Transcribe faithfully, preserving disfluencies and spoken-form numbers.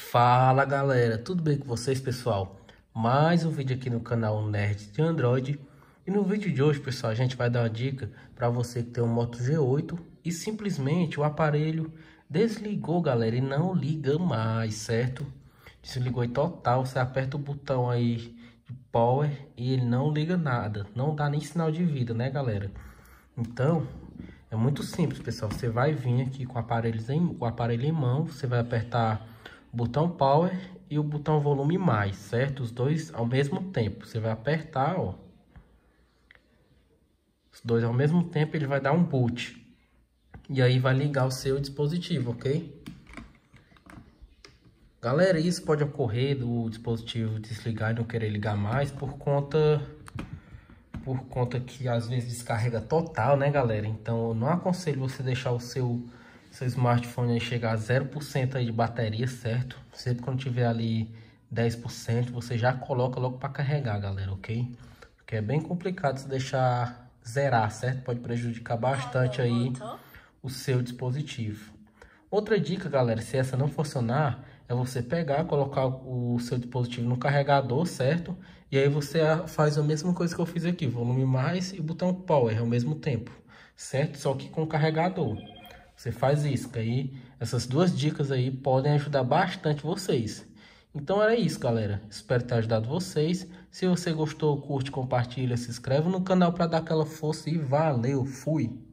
Fala galera, tudo bem com vocês pessoal? Mais um vídeo aqui no canal Nerd de Android. E no vídeo de hoje pessoal, a gente vai dar uma dica para você que tem um Moto G oito e simplesmente o aparelho desligou, galera, e não liga mais, certo? Desligou em total, você aperta o botão aí de power e ele não liga nada, não dá nem sinal de vida, né galera? Então é muito simples pessoal, você vai vir aqui com o aparelho em, o aparelho em mão, você vai apertar o botão power e o botão volume mais, certo? Os dois ao mesmo tempo, você vai apertar, ó, os dois ao mesmo tempo, ele vai dar um boot e aí vai ligar o seu dispositivo, ok? Galera, isso pode ocorrer do dispositivo desligar e não querer ligar mais por conta por conta que às vezes descarrega total, né galera? Então eu não aconselho você deixar o seu seu smartphone aí chegar a zero por cento aí de bateria, certo? Sempre quando tiver ali dez por cento, você já coloca logo para carregar, galera, ok? Porque é bem complicado se deixar zerar, certo? Pode prejudicar bastante aí o seu dispositivo. Outra dica, galera, se essa não funcionar, é você pegar, colocar o seu dispositivo no carregador, certo? E aí você faz a mesma coisa que eu fiz aqui, volume mais e botão power ao mesmo tempo, certo? Só que com o carregador. Você faz isso, que aí essas duas dicas aí podem ajudar bastante vocês. Então era isso, galera. Espero ter ajudado vocês. Se você gostou, curte, compartilha, se inscreve no canal para dar aquela força e valeu, fui!